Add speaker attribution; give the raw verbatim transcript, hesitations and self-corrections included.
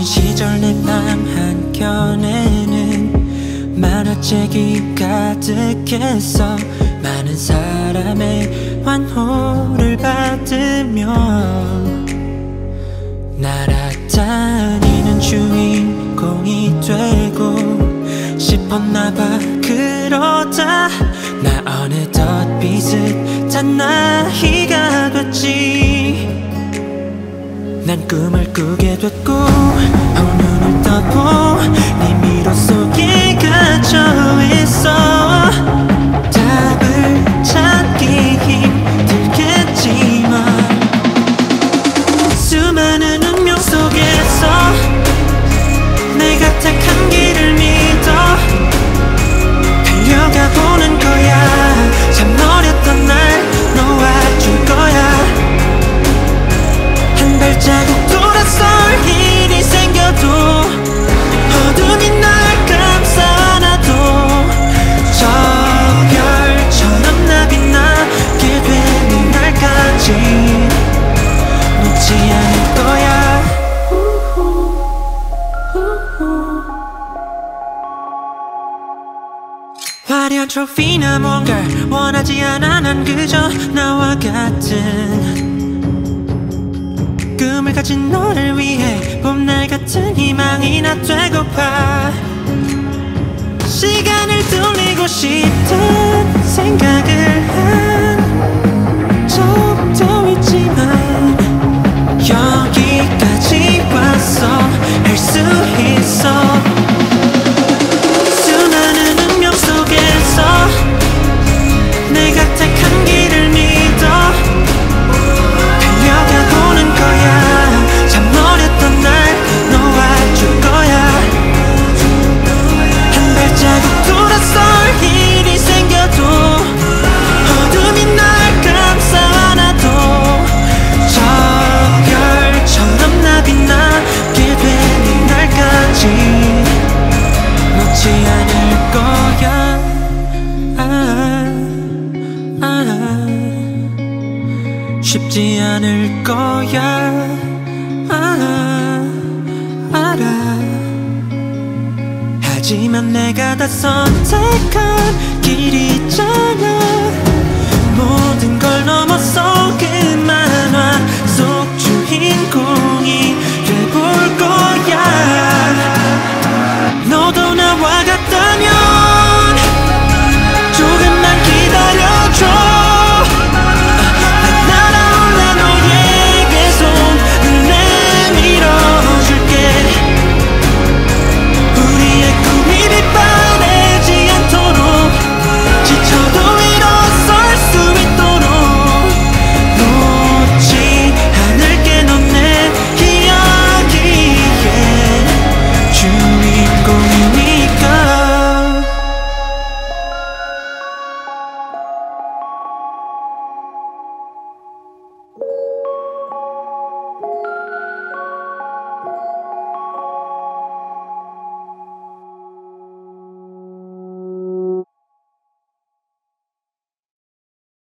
Speaker 1: 시절 내 맘 한켠에는 만화책이 가득했어. 많은 사람의 환호를 받으며 날아다니는 주인공이 되고 싶었나봐. 그러다 나 어느덧 비슷한 나이가 됐지. 난 꿈을 꾸게 됐고 어, 눈을 떠보 네 미로 속에 갇혀있어. 답을 찾기 힘들겠지만 수많은 운명 속에서 내가 택한 길을 믿어 달려가 보는 거야. 참 어렸던 날 놓아줄 거야. 한 발자국 돌아설 일이 생겨도 어둠이 날 감싸 안아도 저 별처럼 나 빛나게 되는 날까지 놓지 않을 거야. 화려한 트로피나 뭔가를 원하지 않아. 난 그저 나와 같은 꿈을 가진 너를 위해 봄날 같은 희망이나 되고파. 시간을 돌리고 싶은 생각을 한 적도 있지만 여기까지 왔어. 할 수 있어. 수많은 운명 속에서 내가 택한 길을 믿어 달려가 보는 거야. 참 어렸던 날 놓아줄 거야. 한 발자국 돌아설 일이 생겨도 어둠이 날 감싸 안아도 저 별처럼 나 빛나게 되는 날까지 놓지 않을 거야. 아, 아, 쉽지 않을 거야. 아, 알아. 하지만 내가 다 선택한 길이잖아. 모든 걸 넘어서